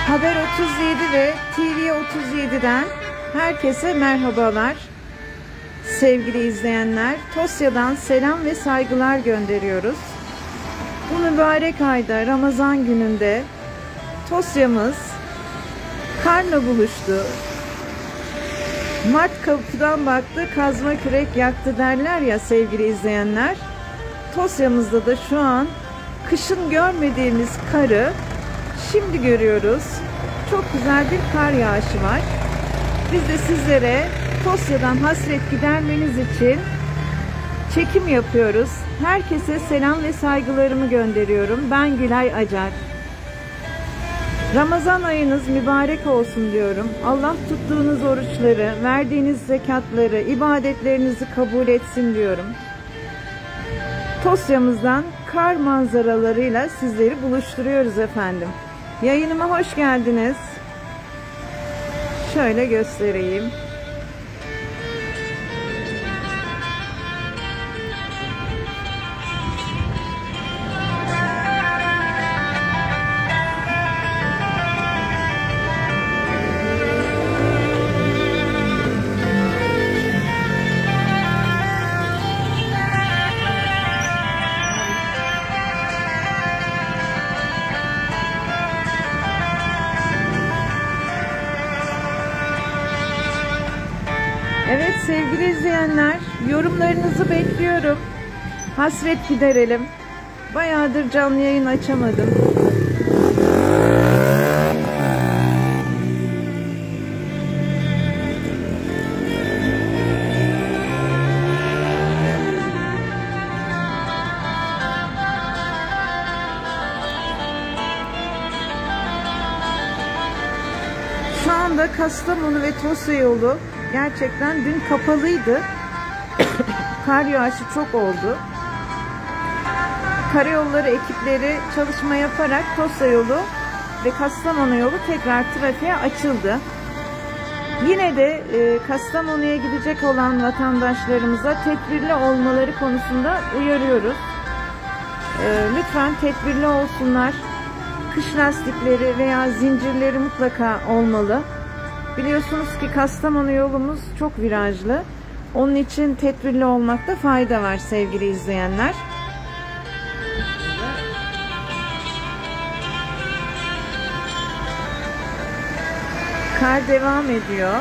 Haber 37 ve TV 37'den herkese merhabalar. Sevgili izleyenler, Tosya'dan selam ve saygılar gönderiyoruz. Bu mübarek ayda, Ramazan gününde Tosya'mız karla buluştu. Mart kapıdan baktı, kazma kürek yaktı derler ya sevgili izleyenler. Tosya'mızda da şu an kışın görmediğimiz karı şimdi görüyoruz. Çok güzel bir kar yağışı var. Biz de sizlere Tosya'dan hasret gidermeniz için çekim yapıyoruz. Herkese selam ve saygılarımı gönderiyorum. Ben Gülay Acar. Ramazan ayınız mübarek olsun diyorum. Allah tuttuğunuz oruçları, verdiğiniz zekatları, ibadetlerinizi kabul etsin diyorum. Tosya'mızdan kar manzaralarıyla sizleri buluşturuyoruz efendim. Yayınıma hoş geldiniz. Şöyle göstereyim. Evet sevgili izleyenler, yorumlarınızı bekliyorum. Hasret giderelim. Bayağıdır canlı yayın açamadım. Şu anda Kastamonu ve Tosya yolu gerçekten dün kapalıydı. Kar yağışı çok oldu. Karayolları ekipleri çalışma yaparak Tosya yolu ve Kastamonu yolu tekrar trafiğe açıldı. Yine de Kastamonu'ya gidecek olan vatandaşlarımıza tedbirli olmaları konusunda uyarıyoruz. Lütfen tedbirli olsunlar. Kış lastikleri veya zincirleri mutlaka olmalı. Biliyorsunuz ki Kastamonu yolumuz çok virajlı. Onun için tedbirli olmakta fayda var sevgili izleyenler. Kar devam ediyor.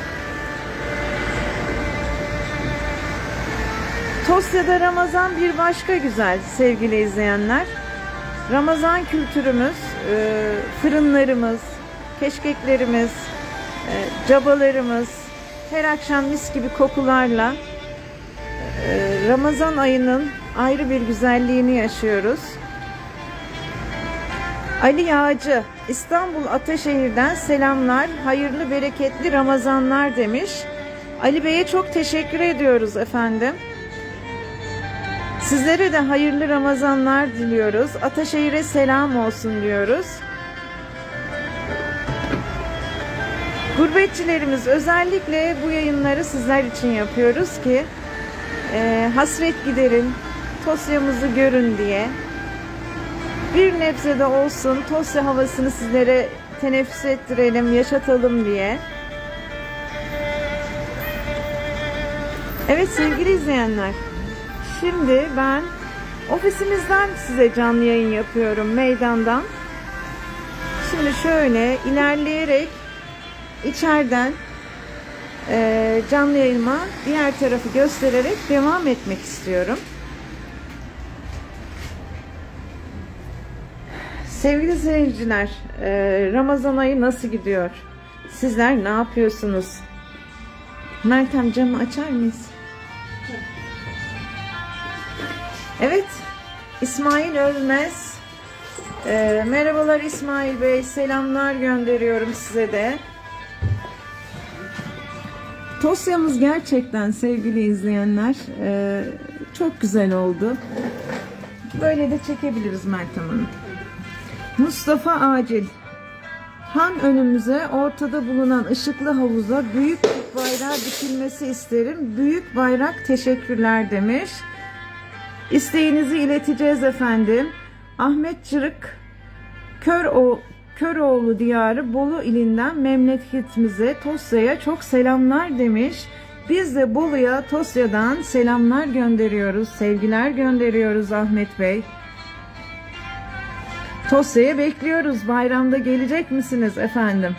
Tosya'da Ramazan bir başka güzel sevgili izleyenler. Ramazan kültürümüz, fırınlarımız, keşkeklerimiz, cabalarımız, her akşam mis gibi kokularla Ramazan ayının ayrı bir güzelliğini yaşıyoruz. Ali Yağcı, İstanbul Ataşehir'den selamlar, hayırlı bereketli Ramazanlar demiş. Ali Bey'e çok teşekkür ediyoruz efendim. Sizlere de hayırlı Ramazanlar diliyoruz. Ataşehir'e selam olsun diyoruz. Gurbetçilerimiz özellikle bu yayınları sizler için yapıyoruz ki hasret giderin, Tosya'mızı görün diye. Bir nebze de olsun Tosya havasını sizlere teneffüs ettirelim, yaşatalım diye. Evet sevgili izleyenler, şimdi ben ofisimizden size canlı yayın yapıyorum meydandan. Şimdi şöyle ilerleyerek içeriden canlı yayınıma diğer tarafı göstererek devam etmek istiyorum. Sevgili seyirciler, Ramazan ayı nasıl gidiyor? Sizler ne yapıyorsunuz? Meltem, camı açar mıyız? Evet, İsmail Ölmez. Merhabalar İsmail Bey, selamlar gönderiyorum size de. Tosya'mız gerçekten sevgili izleyenler çok güzel oldu. Böyle de çekebiliriz Meltem Hanım. Mustafa Acil. Han önümüze ortada bulunan ışıklı havuza büyük Türk bayrağı dikilmesi isterim. Büyük bayrak teşekkürler demiş. İsteğinizi ileteceğiz efendim. Ahmet Çırık Köroğlu diyarı Bolu ilinden memleketimize Tosya'ya çok selamlar demiş. Biz de Bolu'ya Tosya'dan selamlar gönderiyoruz, sevgiler gönderiyoruz Ahmet Bey. Tosya'ya bekliyoruz. Bayramda gelecek misiniz efendim?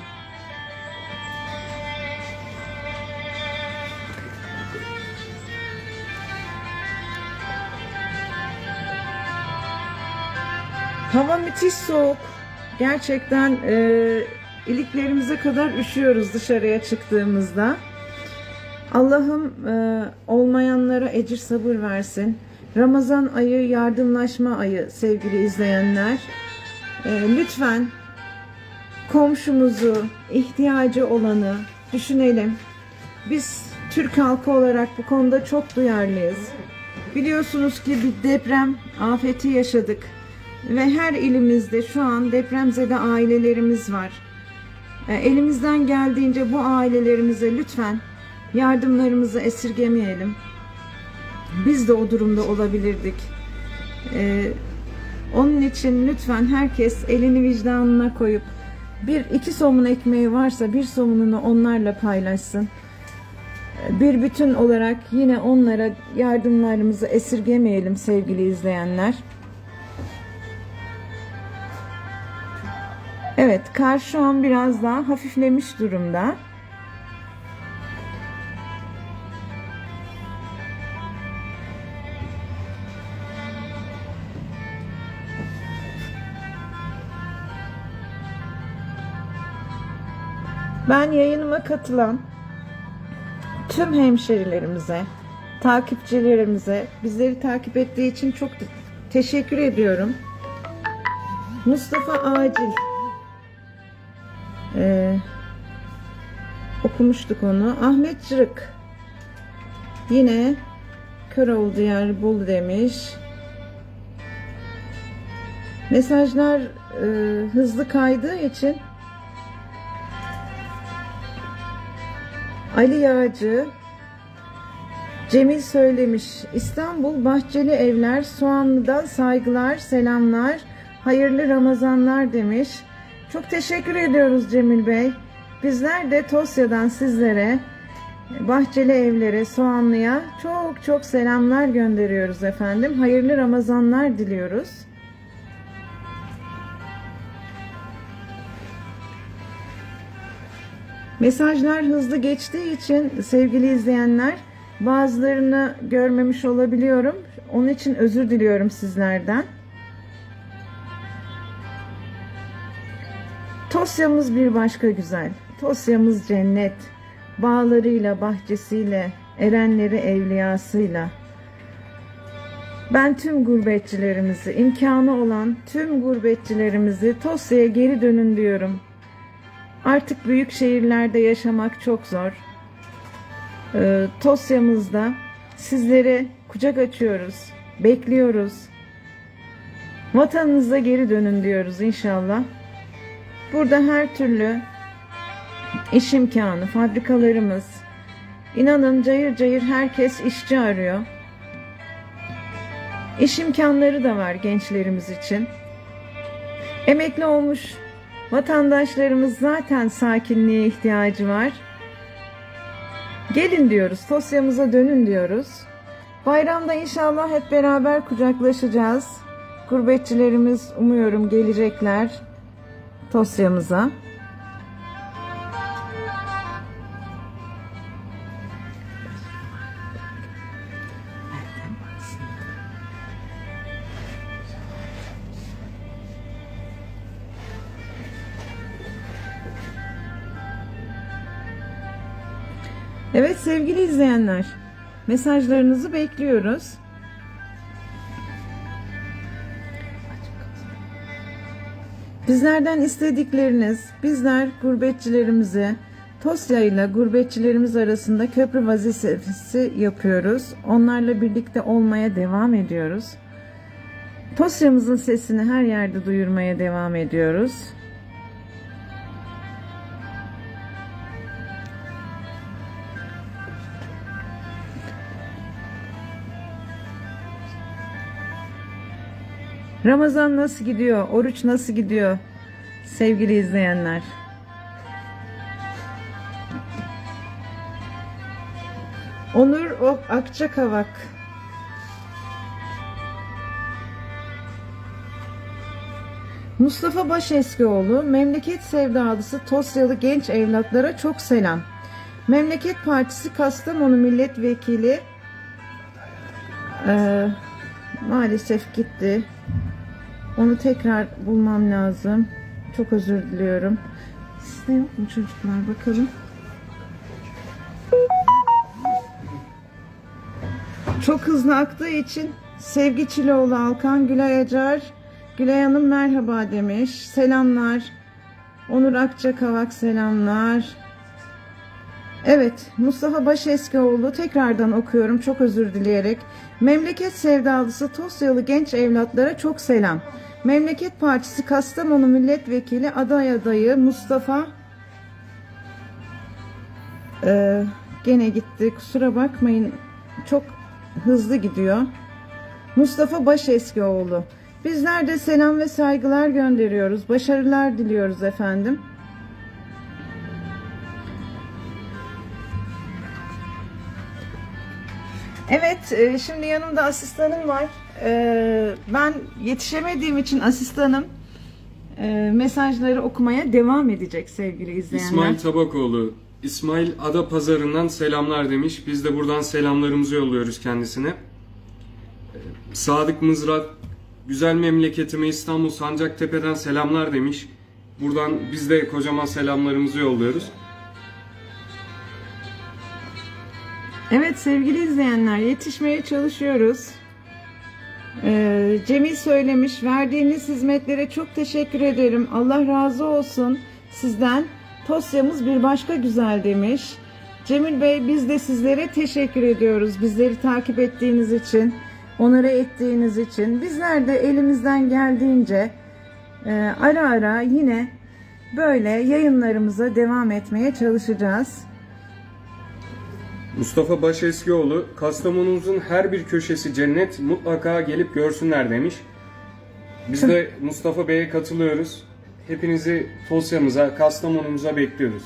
Hava müthiş soğuk. Gerçekten iliklerimize kadar üşüyoruz dışarıya çıktığımızda. Allah'ım olmayanlara ecir sabır versin. Ramazan ayı yardımlaşma ayı sevgili izleyenler. Lütfen komşumuzu, ihtiyacı olanı düşünelim. Biz Türk halkı olarak bu konuda çok duyarlıyız. Biliyorsunuz ki bir deprem afeti yaşadık. Ve her ilimizde şu an depremzede ailelerimiz var. Elimizden geldiğince bu ailelerimize lütfen yardımlarımızı esirgemeyelim. Biz de o durumda olabilirdik. Onun için lütfen herkes elini vicdanına koyup iki somun ekmeği varsa bir somununu onlarla paylaşsın. Bir bütün olarak yine onlara yardımlarımızı esirgemeyelim sevgili izleyenler. Evet, kar şu an biraz daha hafiflemiş durumda. Ben yayınıma katılan tüm hemşerilerimize, takipçilerimize, bizleri takip ettiği için çok teşekkür ediyorum. Mustafa Acil okumuştuk onu. Ahmet Cırık yine Köroğlu diyarı Bolu demiş. Mesajlar hızlı kaydığı için Ali Yağcı Cemil söylemiş. İstanbul Bahçeli Evler Soğanlı'dan saygılar, selamlar, hayırlı Ramazanlar demiş. Çok teşekkür ediyoruz Cemil Bey. Bizler de Tosya'dan sizlere, Bahçeli Evlere, Soğanlı'ya çok çok selamlar gönderiyoruz efendim. Hayırlı Ramazanlar diliyoruz. Mesajlar hızlı geçtiği için sevgili izleyenler bazılarını görmemiş olabiliyorum. Onun için özür diliyorum sizlerden. Tosya'mız bir başka güzel. Tosya'mız cennet. Bağlarıyla, bahçesiyle, erenleri, evliyasıyla. Ben tüm gurbetçilerimizi, imkanı olan tüm gurbetçilerimizi Tosya'ya geri dönün diyorum. Artık büyük şehirlerde yaşamak çok zor. Tosya'mızda sizlere kucak açıyoruz, bekliyoruz. Vatanınıza geri dönün diyoruz inşallah. Burada her türlü iş imkanı, fabrikalarımız, inanın cayır cayır herkes işçi arıyor. İş imkanları da var gençlerimiz için. Emekli olmuş vatandaşlarımız zaten sakinliğe ihtiyacı var. Gelin diyoruz, Tosya'mıza dönün diyoruz. Bayramda inşallah hep beraber kucaklaşacağız. Gurbetçilerimiz umuyorum gelecekler Tosya'mıza. Evet sevgili izleyenler, mesajlarınızı bekliyoruz. Bizlerden istedikleriniz, bizler gurbetçilerimize, Tosya ile gurbetçilerimiz arasında köprü vazifesi yapıyoruz. Onlarla birlikte olmaya devam ediyoruz. Tosya'mızın sesini her yerde duyurmaya devam ediyoruz. Ramazan nasıl gidiyor? Oruç nasıl gidiyor? sevgili izleyenler. Onur Akçakavak. Mustafa Başeskioğlu, memleket sevdalısı Tosyalı genç evlatlara çok selam. Memleket Partisi Kastamonu Milletvekili maalesef gitti. Onu tekrar bulmam lazım. Çok özür diliyorum. Sizde yok mu çocuklar? Bakalım. Çok hızlı aktığı için Sevgi Çiloğlu Alkan, Gülay Acar, Gülay Hanım merhaba demiş. Selamlar. Onur Akçakavak selamlar. Evet, Mustafa Başeskioğlu tekrardan okuyorum çok özür dileyerek. Memleket sevdalısı Tosyalı genç evlatlara çok selam. Memleket Partisi Kastamonu Milletvekili aday adayı Mustafa gene gitti kusura bakmayın çok hızlı gidiyor. Mustafa Başeskioğlu. Bizler de selam ve saygılar gönderiyoruz. Başarılar diliyoruz efendim. Evet, şimdi yanımda asistanım var. Ben yetişemediğim için asistanım mesajları okumaya devam edecek sevgili izleyenler. İsmail Tabakoğlu, İsmail Adapazarı'ndan selamlar demiş. Biz de buradan selamlarımızı yolluyoruz kendisine. Sadık Mızrak, güzel memleketime İstanbul Sancaktepe'den selamlar demiş. Buradan biz de kocaman selamlarımızı yolluyoruz. Evet sevgili izleyenler yetişmeye çalışıyoruz. Cemil söylemiş verdiğiniz hizmetlere çok teşekkür ederim. Allah razı olsun sizden. Tosya'mız bir başka güzel demiş. Cemil Bey biz de sizlere teşekkür ediyoruz. Bizleri takip ettiğiniz için, onore ettiğiniz için. Bizler de elimizden geldiğince ara ara yine böyle yayınlarımıza devam etmeye çalışacağız. Mustafa Başeskioğlu, Kastamonumuzun her bir köşesi cennet, mutlaka gelip görsünler demiş. Biz de Mustafa Bey'e katılıyoruz. Hepinizi Tosya'mıza, Kastamonumuza bekliyoruz.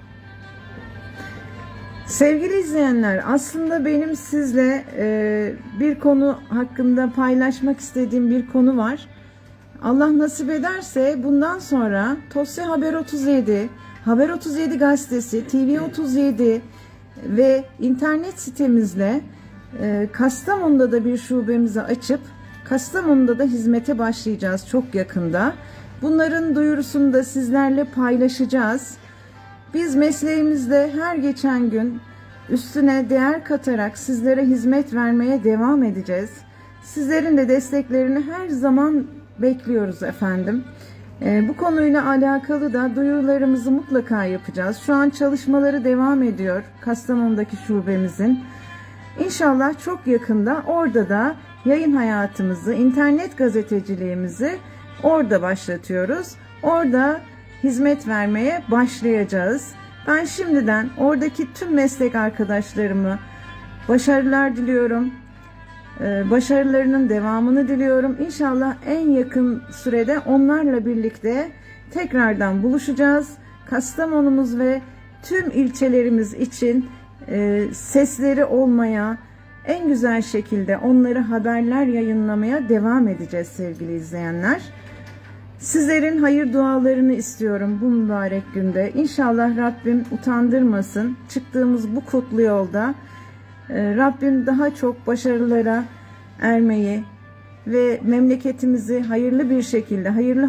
Sevgili izleyenler, aslında benim sizle bir konu hakkında paylaşmak istediğim bir konu var. Allah nasip ederse bundan sonra Tosya Haber 37, Haber 37 gazetesi, TV 37 ve internet sitemizle Kastamonu'da da bir şubemizi açıp Kastamonu'da da hizmete başlayacağız çok yakında. Bunların duyurusunu da sizlerle paylaşacağız. Biz mesleğimizde her geçen gün üstüne değer katarak sizlere hizmet vermeye devam edeceğiz. Sizlerin de desteklerini her zaman bekliyoruz efendim. Bu konuyla alakalı da duyurularımızı mutlaka yapacağız. Şu an çalışmaları devam ediyor Kastamonu'daki şubemizin. İnşallah çok yakında orada da yayın hayatımızı, internet gazeteciliğimizi orada başlatıyoruz. Orada hizmet vermeye başlayacağız. Ben şimdiden oradaki tüm meslek arkadaşlarımı başarılar diliyorum. Başarılarının devamını diliyorum. İnşallah en yakın sürede onlarla birlikte tekrardan buluşacağız. Kastamonumuz ve tüm ilçelerimiz için sesleri olmaya, en güzel şekilde onları haberler yayınlamaya devam edeceğiz sevgili izleyenler. Sizlerin hayır dualarını istiyorum bu mübarek günde. İnşallah Rabbim utandırmasın. Çıktığımız bu kutlu yolda Rabbim daha çok başarılara ermeyi ve memleketimizi hayırlı bir şekilde, hayırlı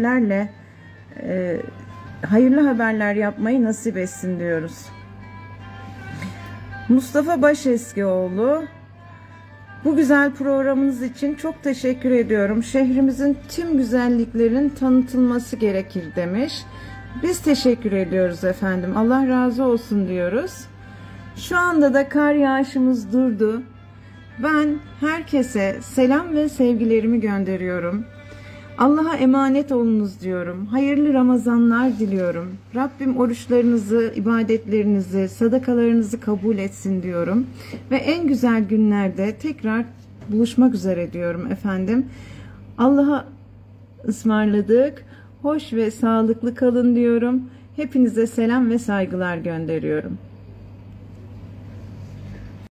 haberler yapmayı nasip etsin diyoruz. Mustafa Başeskioğlu, bu güzel programınız için çok teşekkür ediyorum. Şehrimizin tüm güzelliklerinin tanıtılması gerekir demiş. Biz teşekkür ediyoruz efendim. Allah razı olsun diyoruz. Şu anda da kar yağışımız durdu. Ben herkese selam ve sevgilerimi gönderiyorum. Allah'a emanet olunuz diyorum. Hayırlı Ramazanlar diliyorum. Rabbim oruçlarınızı, ibadetlerinizi, sadakalarınızı kabul etsin diyorum. Ve en güzel günlerde tekrar buluşmak üzere diyorum efendim. Allah'a ısmarladık. hoş ve sağlıklı kalın diyorum. Hepinize selam ve saygılar gönderiyorum.